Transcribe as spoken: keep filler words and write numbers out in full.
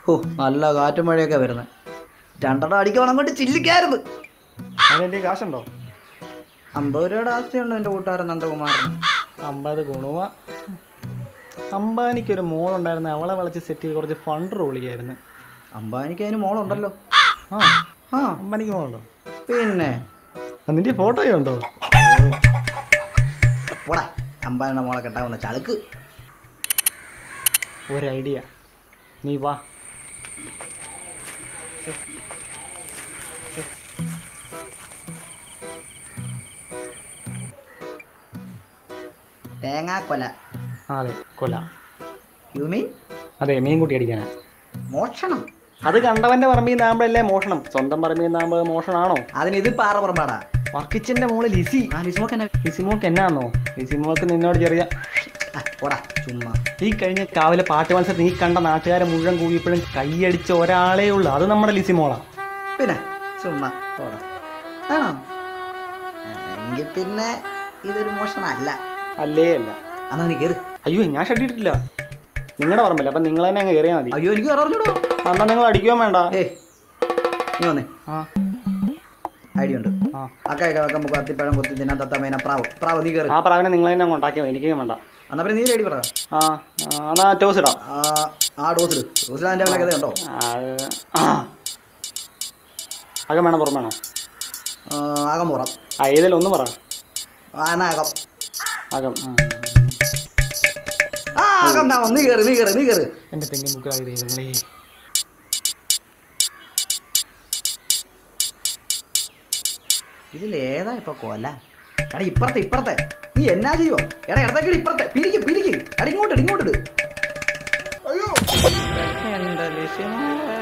ഓ നല്ല കാറ്റും മഴയൊക്കെ വരുന്നത്. രണ്ടെണ്ണം അടിക്കണം കൊണ്ട് ചില്ലിക്കായിരുന്നു. അതിൻ്റെ കാശുണ്ടോ? അമ്പത് രൂപയുടെ ആസ്തിയുണ്ട് എൻ്റെ കൂട്ടുകാരൻ നന്ദകുമാറിന്. അമ്പത് ഗുണവ. അംബാനിക്കൊരു മോളുണ്ടായിരുന്നു, അവളെ വിളിച്ച് സെറ്റ് ചെയ്ത് കുറച്ച് ഫണ്ട് റോൾ ചെയ്യായിരുന്നു. അംബാനിക്ക് അതിന് മോളുണ്ടല്ലോ. ആ ആ അംബാനിക്ക് മോളുണ്ടോ? പിന്നെ നിന്റെ ഫോട്ടോയോ ഉണ്ടോ? പോടാ, അംബാനിയുടെ മോളെ കെട്ടാവുന്ന ചളുക്ക്. ഒരു ഐഡിയ, നീ വാ. തേങ്ങാക്കൊല. അതെ, കൊല. You mean? അതെ, മീൻകുട്ടി അടിക്കാനാ. മോഷണം? അത് കണ്ടവന്റെ പറമ്പിൽ നിന്നാകുമ്പോഴല്ലേ മോഷണം, സ്വന്തം പറമ്പിൽ നിന്നാകുമ്പോൾ മോഷണമാണോ? അതിന് ഇത് പാറ പുറമ്പാടാ. വർക്കിച്ചന്റെ മോള് ലിസി. ആ ലിസിമോക്ക് എന്നാ? ലിസിമോക്ക് എന്നാന്നോ? ലിസിമോക്ക് നിന്നോട് ചെറിയ പോടാ ചുമ്മാ. ഈ കഴിഞ്ഞ കാവിലെ പാട്ട് മത്സരത്തിൽ നീ കണ്ട നാട്ടുകാരെ മുഴുവൻ കൂടിയപ്പോഴും കൈയടിച്ച ഒരാളേ ഉള്ളൂ, അത് നമ്മുടെ ലിസിമോളാ. പിന്നെ ചുമ്മാ പോടാ. ആണോ? എങ്കിൽ പിന്നെ ഇതൊരു മോഷണമല്ല. അല്ലേ അല്ല. എന്നാ നീ കയറി. അയ്യോ, ഞാൻ ഷട്ടിട്ടില്ല, നിങ്ങളുടെ പറമ്പില്ല, അപ്പം നിങ്ങൾ തന്നെ അങ്ങ് കയറിയാൽ മതി. അയ്യോ എനിക്ക് അറിഞ്ഞൂടോ. എന്നാൽ നിങ്ങൾ അടിക്കുവാൻ വേണ്ട. ഏ നീ വന്നേ. ആ ഐഡിയ ഉണ്ട്. ആ അക്കായൊക്കെ വെക്കാൻ നമുക്ക് അത്തിപ്പഴം കൊത്തി തിന്നാൻ തത്തമേന പ്രാവ്. പ്രാവ് നീ കയറി. ആ പ്രാവിനെ നിങ്ങൾ തന്നെ അങ്ങ് ഉണ്ടാക്കിയാൽ മതി, എനിക്ക് വേണ്ട. എന്നാ പിന്നെ നീ റെഡി പറ. ആ എന്നാ ടോസ് ഇടാം. ആ ഡോസിൽ ഡോസിൽ അതിൻ്റെ വില കഥ ഉണ്ടോ? അകം വേണം, പുറം വേണോ? ആകം പോറാം. ആ ഏതെങ്കിലും ഒന്ന് പറ. ആ എന്നാ ആകം. അകം. ആ ആകം താ. നീ കയറി നീ കയറി നീ കയറി. എൻ്റെ തെങ്ങിൻ മുക്കായി ദൈവങ്ങളേ. ഇതിലേതാ ഇപ്പൊ കൊല? എടാ ഇപ്പുറത്തെ ഇപ്പുറത്തെ. നീ എന്നാ ചെയ്യുവോ? എടാ ഇടത്തേക്ക് ഇപ്പുറത്തെ. പിരിക്ക് പിരിക്ക്. എടാ ഇങ്ങോട്ട് ഇങ്ങോട്ട്. അയ്യോ എന്റെ ലിസിമോളെ.